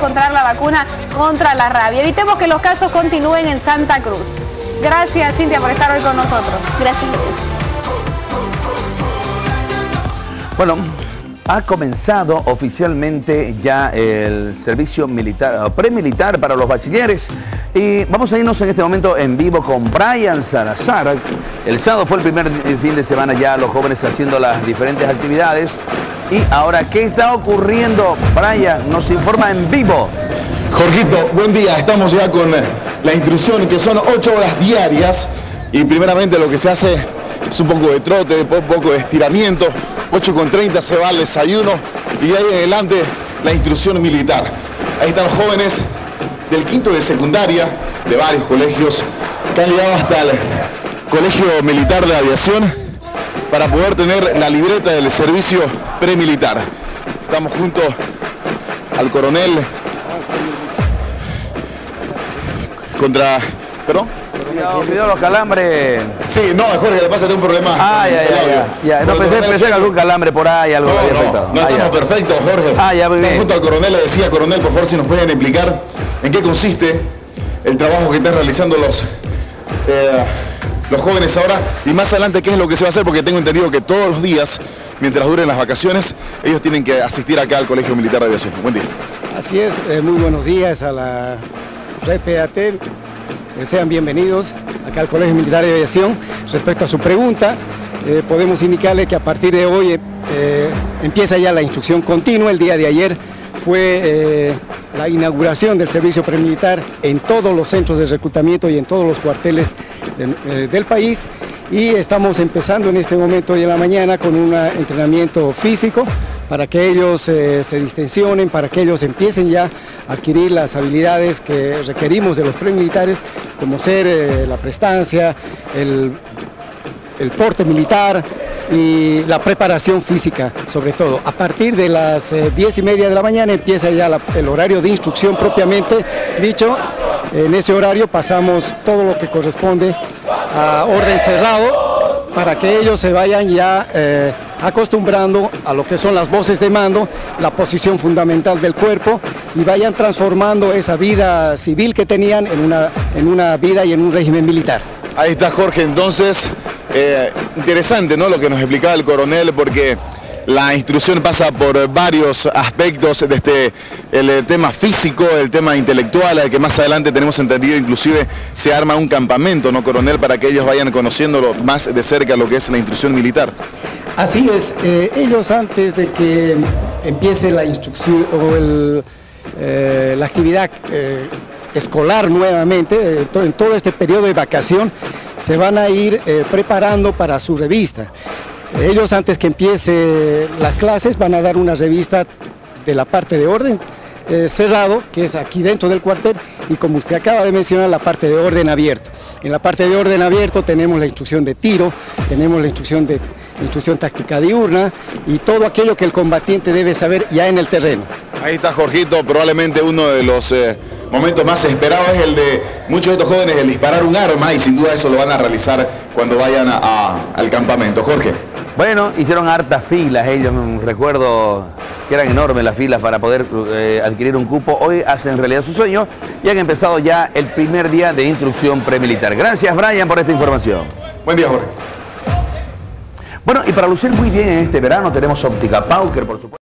encontrar la vacuna contra la rabia. Evitemos que los casos continúen en Santa Cruz. Gracias, Cintia, por estar hoy con nosotros. Gracias. Bueno, ha comenzado oficialmente ya el servicio militar, premilitar para los bachilleres. Y vamos a irnos en este momento en vivo con Brian Salazar. El sábado fue el primer fin de semana ya los jóvenes haciendo las diferentes actividades. Y ahora, ¿qué está ocurriendo? Brian nos informa en vivo. Jorgito, buen día. Estamos ya con la instrucción que son 8 horas diarias. Y primeramente lo que se hace es un poco de trote, un poco de estiramiento. 8:30 se va al desayuno y de ahí en adelante la instrucción militar. Ahí están los jóvenes del quinto de secundaria de varios colegios que han llegado hasta el Colegio Militar de Aviación para poder tener la libreta del servicio premilitar. Estamos junto al coronel ¿Perdón? Cuidado los calambres. Sí, no, Jorge, le pasa un problema. Ya. No, pensé que algún calambre por ahí, algo había afectado. No estamos perfectos, Jorge. Ya, muy bien. Junto al coronel, le decía, coronel, por favor, si nos pueden explicar en qué consiste el trabajo que están realizando los jóvenes ahora y más adelante qué es lo que se va a hacer, porque tengo entendido que todos los días, mientras duren las vacaciones, ellos tienen que asistir acá al Colegio Militar de Aviación. Buen día. Así es, muy buenos días a la red PAT. Sean bienvenidos acá al Colegio Militar de Aviación. Respecto a su pregunta, podemos indicarle que a partir de hoy empieza ya la instrucción continua. El día de ayer fue la inauguración del servicio premilitar en todos los centros de reclutamiento y en todos los cuarteles del país, y estamos empezando en este momento hoy en la mañana con un entrenamiento físico para que ellos se distensionen, para que ellos empiecen ya a adquirir las habilidades que requerimos de los premilitares, como ser la prestancia, el porte militar y la preparación física, sobre todo. A partir de las 10:30 de la mañana empieza ya el horario de instrucción propiamente dicho. En ese horario pasamos todo lo que corresponde a orden cerrado para que ellos se vayan ya acostumbrando a lo que son las voces de mando, la posición fundamental del cuerpo, y vayan transformando esa vida civil que tenían en una vida y en un régimen militar. Ahí está, Jorge. Entonces, interesante, ¿no?, lo que nos explicaba el coronel, porque la instrucción pasa por varios aspectos, desde el tema físico, el tema intelectual, el que más adelante tenemos entendido, inclusive se arma un campamento, ¿no, coronel?, para que ellos vayan conociendo más de cerca lo que es la instrucción militar. Así es, ellos antes de que empiece la instrucción o la actividad escolar nuevamente, en todo este periodo de vacación, se van a ir preparando para su revista. Ellos, antes que empiece las clases, van a dar una revista de la parte de orden cerrado, que es aquí dentro del cuartel, y como usted acaba de mencionar, la parte de orden abierto. En la parte de orden abierto tenemos la instrucción de tiro, tenemos la instrucción táctica diurna y todo aquello que el combatiente debe saber ya en el terreno. Ahí está, Jorgito, probablemente uno de los momentos más esperados es el de muchos de estos jóvenes, el disparar un arma, y sin duda eso lo van a realizar cuando vayan al campamento. Jorge. Bueno, hicieron hartas filas ellos, recuerdo que eran enormes las filas para poder adquirir un cupo. Hoy hacen realidad su sueño y han empezado ya el primer día de instrucción premilitar. Gracias, Brian, por esta información. Buen día, Jorge. Bueno, y para lucir muy bien en este verano tenemos Óptica Pauker, por supuesto.